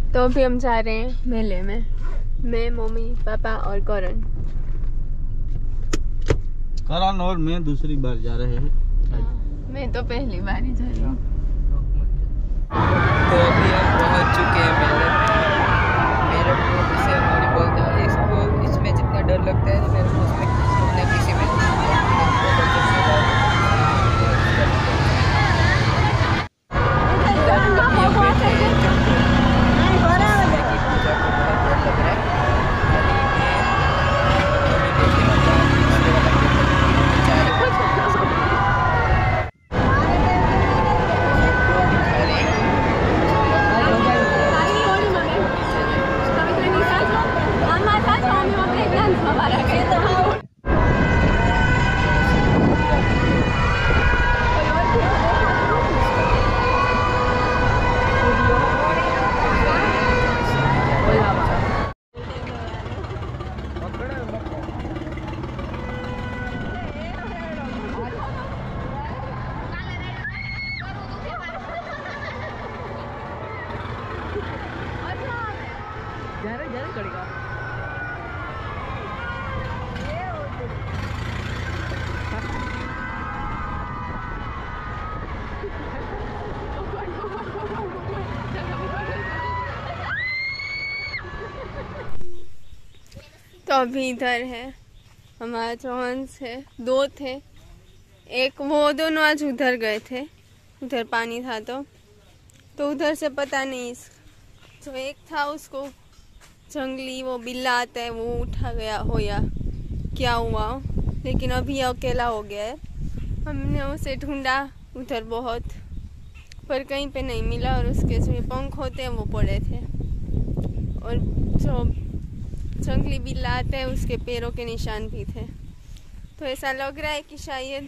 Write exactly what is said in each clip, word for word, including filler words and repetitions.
तो अभी हम जा रहे हैं मेले में, मैं, मम्मी, पापा और करण। करण और मैं दूसरी बार जा रहे हैं। मैं तो पहली बार ही जा रही हूँ। तो अभी हम पहुँच चुके हैं मेले में। मेरे को जैसे हमारी बोलता है इसको, इसमें जितना डर लगता है मेरे को उसमें उसमें किसी में तो अभी इधर है हमारा जो हंस है, दो थे, एक वो दोनों आज उधर गए थे, उधर पानी था तो तो उधर से पता नहीं, जो एक था उसको जंगली वो बिल्ला आता है वो उठा गया हो या क्या हुआ, लेकिन अभी अकेला हो गया है। हमने उसे ढूंढा उधर बहुत, पर कहीं पे नहीं मिला, और उसके जो पंख होते हैं वो पड़े थे, और जो जंगली बिल्ला आता है उसके पैरों के निशान भी थे। तो ऐसा लग रहा है कि शायद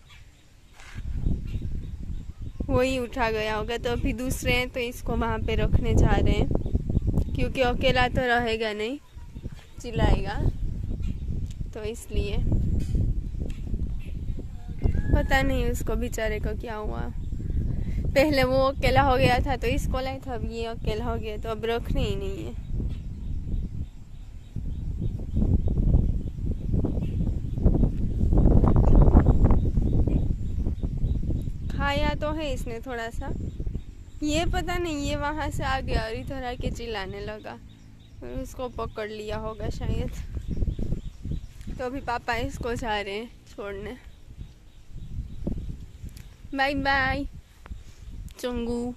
वही उठा गया होगा। तो अभी दूसरे हैं तो इसको वहाँ पे रखने जा रहे हैं, क्योंकि अकेला तो रहेगा नहीं, चिल्लाएगा, तो इसलिए पता नहीं उसको बेचारे को क्या हुआ। पहले वो अकेला हो गया था तो इसको लाए था, अब ये अकेला हो गया तो अब रखने ही नहीं है। खाया तो है इसने थोड़ा सा, ये पता नहीं ये वहां से आ गया और इधर आके चिल्लाने लगा, और उसको पकड़ लिया होगा शायद। तो अभी पापा इसको जा रहे हैं छोड़ने। Bye bye Changu.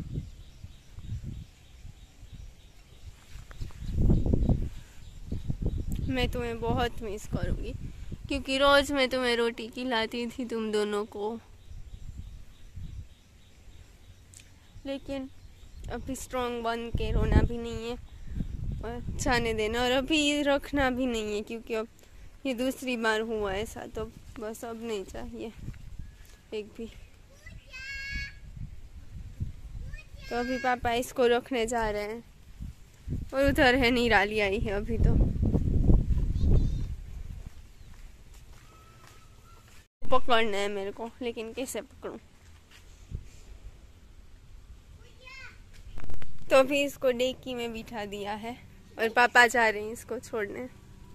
मैं तुम्हें बहुत मिस करूंगी, क्योंकि रोज मैं तुम्हें रोटी खिलाती थी तुम दोनों को, लेकिन अभी स्ट्रॉन्ग बन के रोना भी नहीं है और जाने देना, और अभी रखना भी नहीं है, क्योंकि अब ये दूसरी बार हुआ ऐसा, तो बस अब नहीं चाहिए एक भी। तो अभी पापा इसको रखने जा रहे हैं, और उधर है निराली आई है अभी। तो पकड़ना है मेरे को, लेकिन कैसे पकड़ूं। तो अभी इसको डेकी में बिठा दिया है और पापा जा रहे हैं इसको छोड़ने।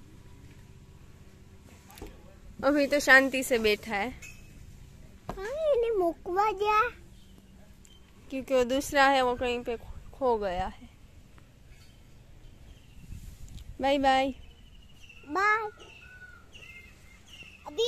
अभी तो शांति से बैठा है, मुकवा जा, क्योंकि वो दूसरा है वो कहीं पे खो गया है। Bye bye bye. अभी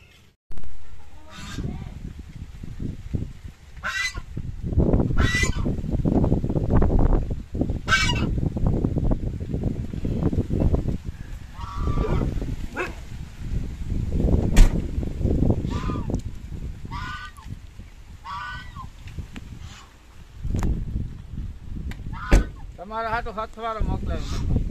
તમારા હાટો હથવાળો મોકલાવી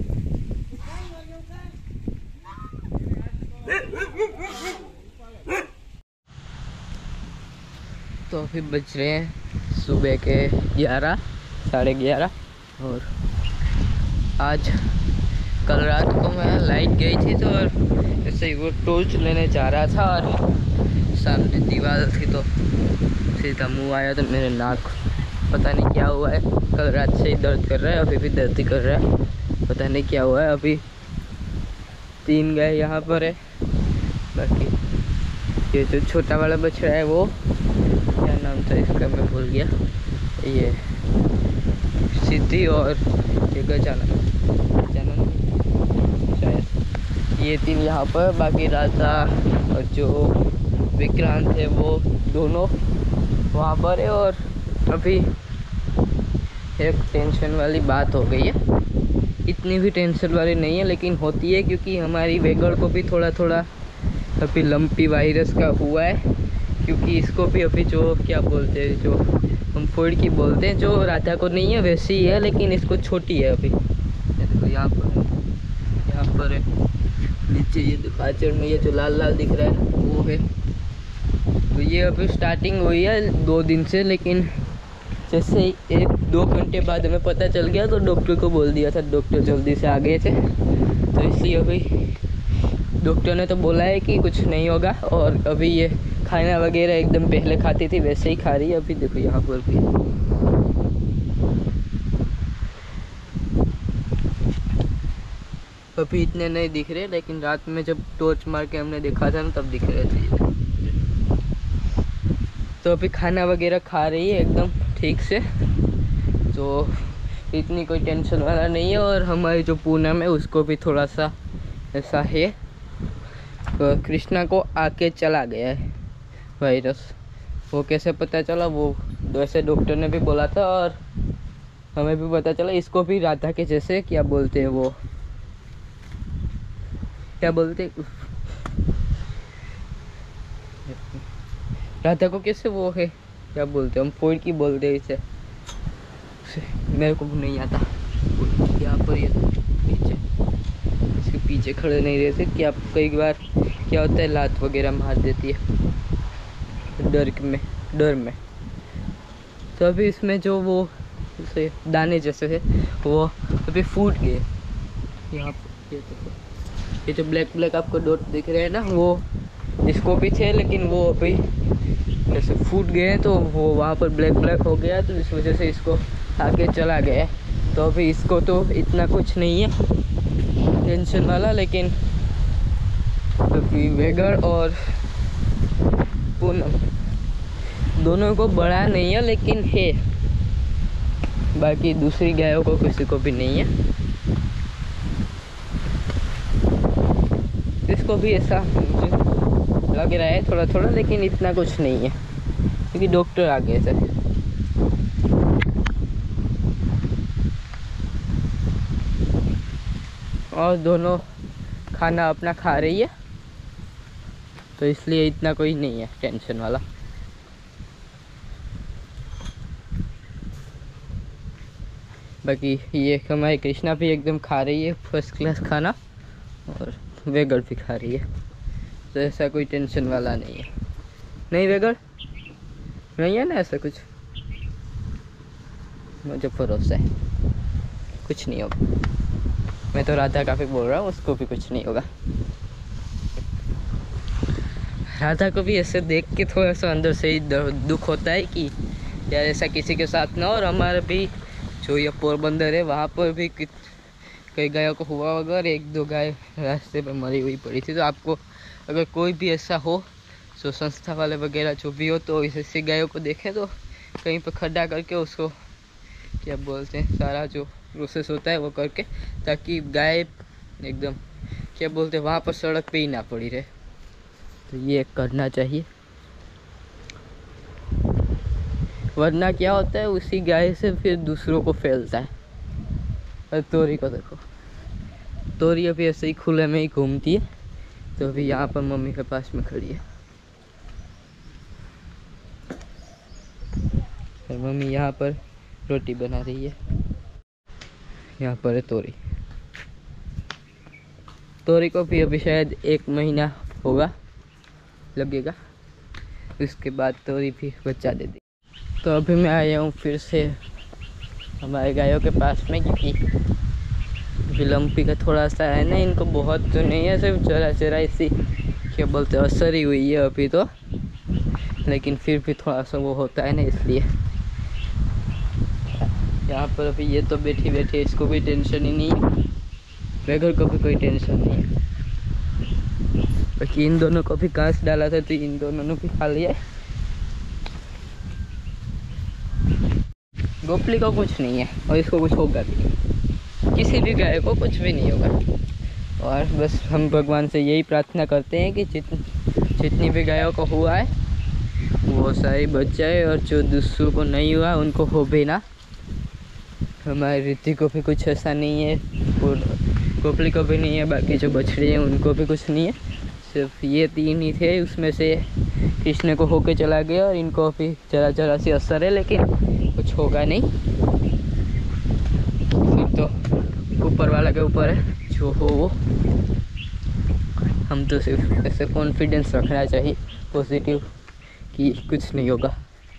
तो अभी बज रहे हैं सुबह के ग्यारह साढ़े ग्यारह। और आज कल रात को मैं लाइट गई थी तो ऐसे ही वो टॉर्च लेने जा रहा था और सामने दीवार थी तो सीधा मुँह आया तो मेरे नाक पता नहीं क्या हुआ है, कल रात से ही दर्द कर रहा है, अभी भी दर्द ही कर रहा है, पता नहीं क्या हुआ है। अभी तीन गाय यहाँ पर है, बाकी ये जो छोटा वाला बछड़ा है वो क्या नाम था इसका मैं भूल गया, ये सिद्धि और ये गजानन गजानन शायद, ये तीन यहाँ पर। बाकी राधा और जो विक्रांत है वो दोनों वहाँ पर है। और अभी एक टेंशन वाली बात हो गई है, इतनी भी टेंशन वाली नहीं है लेकिन होती है, क्योंकि हमारी वेगड़ को भी थोड़ा थोड़ा अभी लंपी वायरस का हुआ है। क्योंकि इसको भी अभी जो क्या बोलते हैं, जो हम फोड़ की बोलते हैं, जो राधा को नहीं है वैसी ही है, लेकिन इसको छोटी है अभी। देखो यहाँ पर यहाँ पर है नीचे, ये आचर में ये जो लाल लाल दिख रहा है वो है। तो ये अभी स्टार्टिंग हुई है दो दिन से, लेकिन जैसे एक दो घंटे बाद हमें पता चल गया तो डॉक्टर को बोल दिया था, डॉक्टर जल्दी से आ गए थे। तो इसलिए अभी डॉक्टर ने तो बोला है कि कुछ नहीं होगा। और अभी ये खाना वगैरह एकदम पहले खाती थी वैसे ही खा रही है। अभी देखो यहाँ पर भी अभी इतने नहीं दिख रहे, लेकिन रात में जब टॉर्च मार के हमने देखा था ना तब दिख रहे थे। तो अभी खाना वगैरह खा रही है एकदम ठीक से, तो इतनी कोई टेंशन वाला नहीं है। और हमारी जो पूनम है उसको भी थोड़ा सा ऐसा है, तो कृष्णा को आके चला गया है वायरस। वो कैसे पता चला, वो वैसे डॉक्टर ने भी बोला था और हमें भी पता चला। इसको भी राधा के जैसे क्या बोलते हैं, वो क्या बोलते राधा को कैसे वो है क्या बोलते हैं, हम फोड़ की बोलते हैं इसे, मेरे को नहीं आता। यहाँ पर ये पीछे इसके पीछे खड़े नहीं रहते, क्या कई बार क्या होता है लात वगैरह मार देती है डर में डर में। तो अभी इसमें जो वो जैसे दाने जैसे है वो अभी फूट गए। यहाँ पर ये देखो, ये जो ब्लैक ब्लैक आपको डॉट दिख रहे हैं ना, वो इसको भी थे लेकिन वो अभी जैसे फूट गए, तो वो वहाँ पर ब्लैक ब्लैक हो गया, तो इस वजह से इसको आगे चला गया। तो अभी इसको तो इतना कुछ नहीं है टेंशन वाला, लेकिन अभी वेगड़ और पूनम दोनों को बड़ा नहीं है लेकिन है, बाकी दूसरी गायों को किसी को भी नहीं है। इसको भी ऐसा मुझे लग रहा है थोड़ा थोड़ा, लेकिन इतना कुछ नहीं है क्योंकि डॉक्टर आ गए थे। और दोनों खाना अपना खा रही है, तो इसलिए इतना कोई नहीं है टेंशन वाला। बाकी ये हमारी कृष्णा भी एकदम खा रही है फर्स्ट क्लास खाना, और वेगड़ भी खा रही है, तो ऐसा कोई टेंशन वाला नहीं है। नहीं वेगड़ नहीं है ना ऐसा कुछ, मुझे भरोसा है कुछ नहीं होगा। मैं तो राधा का भी बोल रहा हूँ, उसको भी कुछ नहीं होगा। राधा को भी ऐसे देख के थोड़ा सा अंदर से ही दुख होता है कि यार ऐसा किसी के साथ ना हो। और हमारे भी जो ये पोरबंदर है वहाँ पर भी कई गायों को हुआ होगा, और एक दो गाय रास्ते पर मरी हुई पड़ी थी। तो आपको अगर कोई भी ऐसा हो, जो संस्था वाले वगैरह जो भी हो, तो ऐसी गायों को देखें तो कहीं पर खड्डा करके उसको क्या बोलते हैं, सारा जो प्रोसेस होता है वो करके, ताकि गाय एकदम क्या बोलते हैं वहाँ पर सड़क पे ही ना पड़ी रहे। तो ये करना चाहिए, वरना क्या होता है उसी गाय से फिर दूसरों को फैलता है। और तोरी को देखो, तोरी अभी ऐसे ही खुले में ही घूमती है, तो अभी यहाँ पर मम्मी के पास में खड़ी है। और मम्मी यहाँ पर रोटी बना रही है। यहाँ पर है तोरी। तोरी को भी अभी शायद एक महीना होगा लगेगा, उसके बाद तोरी भी बच्चा दे दी। तो अभी मैं आया हूँ फिर से हमारे गायों के पास में, क्योंकि विलम्पी का थोड़ा सा है ना, इनको बहुत तो नहीं है, सिर्फ जरा जरा इसी क्या बोलते हैं असर ही हुई है अभी तो, लेकिन फिर भी थोड़ा सा वो होता है ना, इसलिए यहाँ पर अभी ये तो बैठी बैठी, इसको भी टेंशन ही नहीं है, वेगर को भी कोई टेंशन नहीं है। बाकी इन दोनों को भी घास डाला था तो इन दोनों ने भी खा लिया। गोपली को कुछ नहीं है और इसको कुछ होगा भी नहीं, किसी भी गाय को कुछ भी नहीं होगा। और बस हम भगवान से यही प्रार्थना करते हैं कि जित जितनी भी गायों को हुआ है वो सारी बच जाए, और जो दूसरों को नहीं हुआ उनको हो भी ना। हमारी रीति को भी कुछ ऐसा नहीं है, और गोपली को भी नहीं है, बाकी जो बछड़ी हैं उनको भी कुछ नहीं है। सिर्फ ये तीन ही थे, उसमें से कृष्ण को होके चला गया और इनको भी जरा जरा सी असर है, लेकिन कुछ होगा नहीं। फिर तो ऊपर वाला के ऊपर है, जो हो वो। हम तो सिर्फ ऐसे कॉन्फिडेंस रखना चाहिए पॉजिटिव कि कुछ नहीं होगा।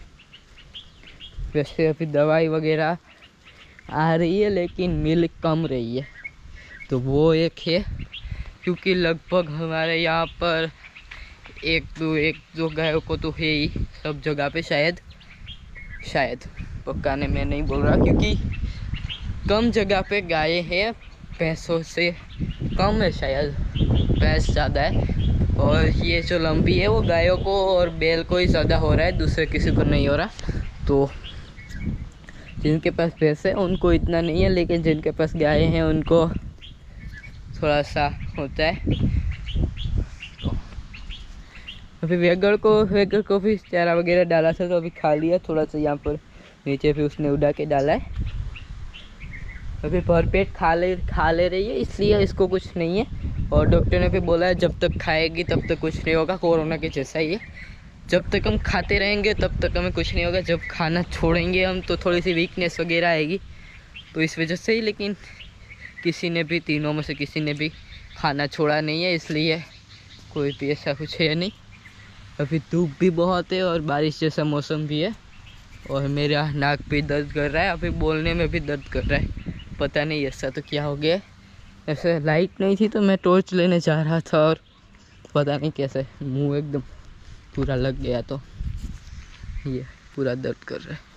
वैसे अभी दवाई वगैरह आ रही है लेकिन मिल्क कम रही है, तो वो एक है, क्योंकि लगभग हमारे यहाँ पर एक दो एक दो गायों को तो है ही सब जगह पे, शायद शायद पक्का ने मैं नहीं बोल रहा, क्योंकि कम जगह पे गाय है, भैंसों से कम है, शायद भैंस ज़्यादा है। और ये जो लंबी है वो गायों को और बैल को ही ज़्यादा हो रहा है, दूसरे किसी को नहीं हो रहा। तो जिनके पास भैंस है उनको इतना नहीं है, लेकिन जिनके पास गाय हैं उनको थोड़ा सा होता है। तो अभी वेगर को वेगर को भी चारा वगैरह डाला था तो अभी खा लिया, थोड़ा सा यहाँ पर नीचे भी उसने उड़ा के डाला है। अभी भरपेट खा ले खा ले रही है, इसलिए इसको कुछ नहीं है। और डॉक्टर ने भी बोला है जब तक खाएगी तब तक कुछ नहीं होगा, कोरोना के जैसा ही है, जब तक हम खाते रहेंगे तब तक हमें कुछ नहीं होगा। जब खाना छोड़ेंगे हम तो थोड़ी सी वीकनेस वगैरह आएगी, तो इस वजह से ही। लेकिन किसी ने भी, तीनों में से किसी ने भी खाना छोड़ा नहीं है, इसलिए कोई भी ऐसा कुछ है नहीं। अभी धूप भी बहुत है और बारिश जैसा मौसम भी है, और मेरा नाक भी दर्द कर रहा है, अभी बोलने में भी दर्द कर रहा है, पता नहीं ऐसा तो क्या हो गया। ऐसे लाइट नहीं थी तो मैं टॉर्च लेने जा रहा था और पता नहीं कैसे मुंह एकदम पूरा लग गया, तो ये पूरा दर्द कर रहा है।